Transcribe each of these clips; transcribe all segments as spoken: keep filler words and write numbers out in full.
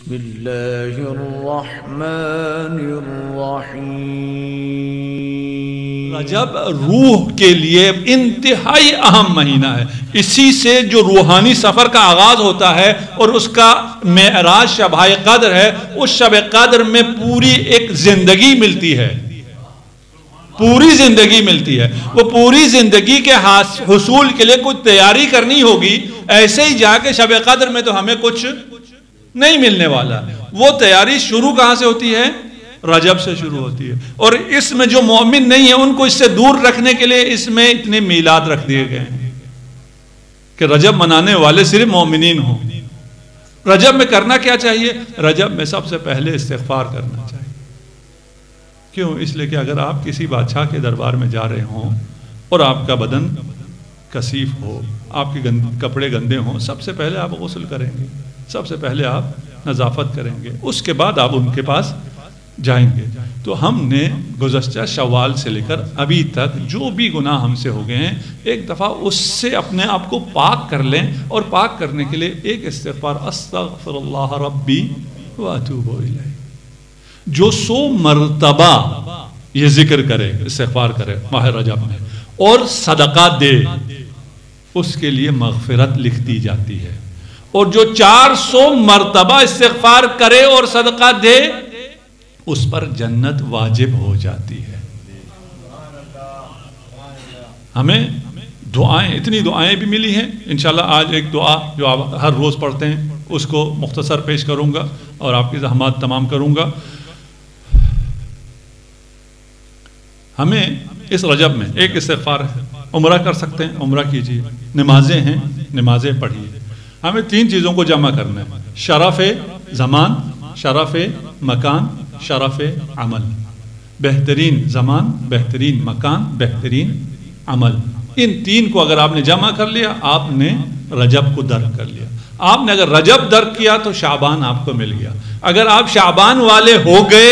بسم اللہ الرحمن الرحیم۔ رجب روح کے لیے انتہائی اہم مہینہ ہے، اسی سے جو روحانی سفر کا آغاز ہوتا ہے اور اس کا معراج شب قدر ہے، اس شب قدر میں پوری ایک زندگی ملتی ہے، پوری زندگی ملتی ہے۔ وہ پوری زندگی کے حصول کے لیے کچھ تیاری کرنی ہوگی، ایسے ہی جا کے شب قدر میں تو ہمیں کچھ نہیں ملنے والا۔ وہ تیاری شروع کہاں سے ہوتی ہے؟ رجب سے شروع ہوتی ہے۔ اور اس میں جو مومن نہیں ہے ان کو اس سے دور رکھنے کے لیے اس میں اتنے میلاد رکھ دیے گئے ہیں کہ رجب منانے والے صرف مومنین ہوں۔ رجب میں کرنا کیا چاہیے؟ رجب میں سب سے پہلے استغفار کرنا چاہیے۔ کیوں؟ اس لیے کہ اگر آپ کسی بادشاہ کے دربار میں جا رہے ہوں اور آپ کا بدن کثیف ہو، آپ کے کپڑے گندے ہوں، سب سے پہلے آپ غسل کریں گے، سب سے پہلے آپ نظافت کریں گے، اس کے بعد آپ ان کے پاس جائیں گے۔ تو ہم نے گزشتہ شوال سے لے کر ابھی تک جو بھی گناہ ہم سے ہو گئے ہیں، ایک دفعہ اس سے اپنے آپ کو پاک کر لیں، اور پاک کرنے کے لیے ایک استغفار استغفر اللہ ربی واتوب الیہ جو سو مرتبہ یہ ذکر کرے، استغفار کرے ماہ رجب میں، اور صدقہ دے، اس کے لیے مغفرت لکھ دی جاتی ہے۔ اور جو چار سو مرتبہ استغفار کرے اور صدقہ دے، اس پر جنت واجب ہو جاتی ہے۔ ہمیں دعائیں، اتنی دعائیں بھی ملی ہیں۔ انشاءاللہ آج ایک دعا جو آپ ہر روز پڑھتے ہیں اس کو مختصر پیش کروں گا اور آپ کی زحمات تمام کروں گا۔ ہمیں اس رجب میں ایک استغفار ہے، عمرہ کر سکتے ہیں، عمرہ کیجیے، نمازیں ہیں، نمازیں پڑھیے۔ ہمیں تین چیزوں کو جمع کرنا ہے: شرف زمان، شرف مکان، شرف عمل۔ بہترین زمان، بہترین مکان، بہترین عمل، ان تین کو اگر آپ نے جمع کر لیا، آپ نے رجب کو درک کر لیا۔ آپ نے اگر رجب درک کیا تو شعبان آپ کو مل گیا۔ اگر آپ شعبان والے ہو گئے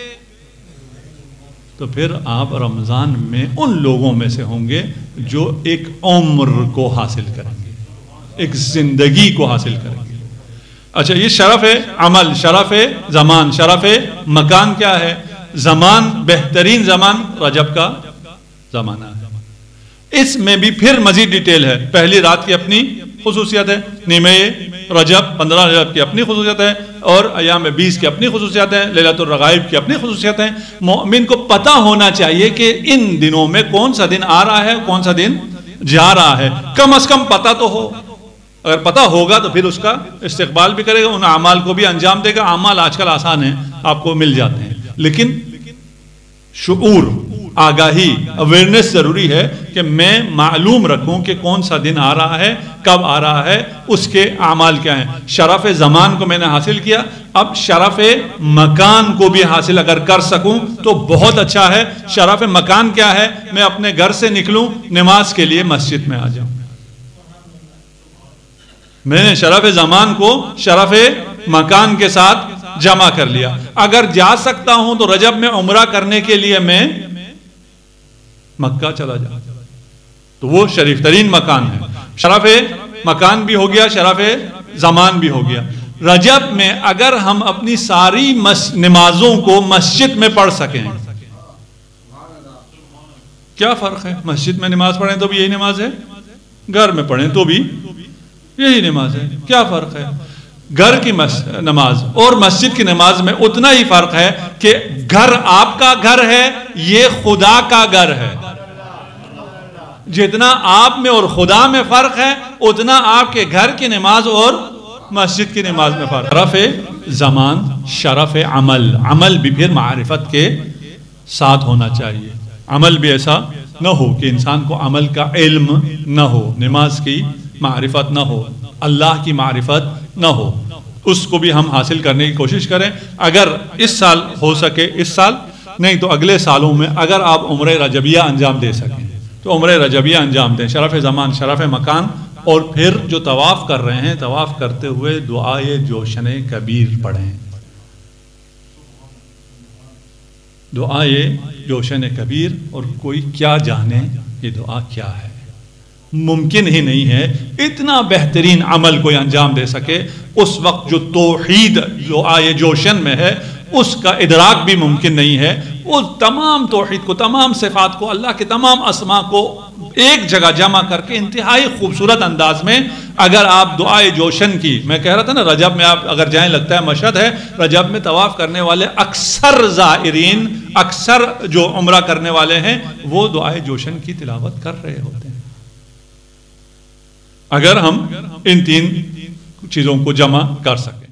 تو پھر آپ رمضان میں ان لوگوں میں سے ہوں گے جو ایک عمر کو حاصل کریں گے، ایک زندگی کو حاصل کریں گے۔ اچھا، یہ شرف عمل، شرف زمان، شرف مکان کیا ہے؟ زمان، بہترین زمان رجب کا زمانہ ہے۔ اس میں بھی پھر مزید ڈیٹیل ہے۔ پہلی رات کی اپنی خصوصیت ہے، نیمہ رجب پندرہ رجب کی اپنی خصوصیت ہے، اور ایام بیس کی اپنی خصوصیت ہے، لیلۃ الرغائب کی اپنی خصوصیت ہے۔ مومن کو پتہ ہونا چاہیے کہ ان دنوں میں کون سا دن آ رہا ہے، کون سا دن جا رہا ہے، کم از کم پتہ تو ہو۔ اگر پتہ ہوگا تو پھر اس کا استقبال بھی کرے گا، ان اعمال کو بھی انجام دے گا۔ اعمال آج کل آسان ہیں، آپ کو مل جاتے ہیں، لیکن شعور، آگاہی، اویئرنس ضروری ہے کہ میں معلوم رکھوں کہ کون سا دن آ رہا ہے، کب آ رہا ہے، اس کے اعمال کیا ہیں۔ شرف زمان کو میں نے حاصل کیا، اب شرف مکان کو بھی حاصل اگر کر سکوں تو بہت اچھا ہے۔ شرف مکان کیا ہے؟ میں اپنے گھر سے نکلوں، نماز کے لیے مسجد میں آ جاؤں۔ میں نے شرف زمان کو شرف مکان کے ساتھ جمع کر لیا۔ اگر جا سکتا ہوں تو رجب میں عمرہ کرنے کے لیے میں مکہ چلا جاؤں، تو وہ شریف ترین مکان ہے۔ شرف مکان بھی ہو گیا، شرف زمان بھی ہو گیا۔ رجب میں اگر ہم اپنی ساری نمازوں کو مسجد میں پڑھ سکیں، کیا فرق ہے؟ مسجد میں نماز پڑھیں تو بھی یہی نماز ہے، گھر میں پڑھیں تو بھی یہی نماز ہے، کیا فرق ہے؟ گھر کی نماز اور مسجد کی نماز میں اتنا ہی فرق ہے کہ گھر آپ کا گھر ہے، یہ خدا کا گھر ہے۔ جتنا آپ میں اور خدا میں فرق ہے، اتنا آپ کے گھر کی نماز اور مسجد کی نماز میں فرق ہے۔ شرف زمان، شرف عمل، عمل بھی پھر معرفت کے ساتھ ہونا چاہیے۔ عمل بھی ایسا نہ ہو کہ انسان کو عمل کا علم نہ ہو، نماز کی معرفت نہ ہو، اللہ کی معرفت نہ ہو، اس کو بھی ہم حاصل کرنے کی کوشش کریں۔ اگر اس سال ہو سکے، اس سال نہیں تو اگلے سالوں میں اگر آپ عمرہ رجبیہ انجام دے سکیں تو عمرہ رجبیہ انجام دیں، شرف زمان، شرف مکان۔ اور پھر جو طواف کر رہے ہیں، طواف کرتے ہوئے دعائے جوشن کبیر پڑھیں، دعائے جوشن کبیر۔ اور کوئی کیا جانے یہ دعا کیا ہے، ممکن ہی نہیں ہے اتنا بہترین عمل کوئی انجام دے سکے اس وقت جو توحید جو آئے جوشن میں ہے اس کا ادراک بھی ممکن نہیں ہے. وہ تمام توحید کو، تمام صفات کو، اللہ کے تمام اسماء کو ایک جگہ جمع کر کے انتہائی خوبصورت انداز میں اگر آپ دعائے جوشن کی، میں کہہ رہا تھا نا رجب میں آپ اگر جائیں، لگتا ہے مشہد ہے، رجب میں طواف کرنے والے اکثر زائرین، اکثر جو عمرہ کرنے والے ہیں وہ دعائے جوشن کی تلاوت کر رہے ہوتے ہیں. اگر ہم ان تین چیزوں کو جمع کر سکیں.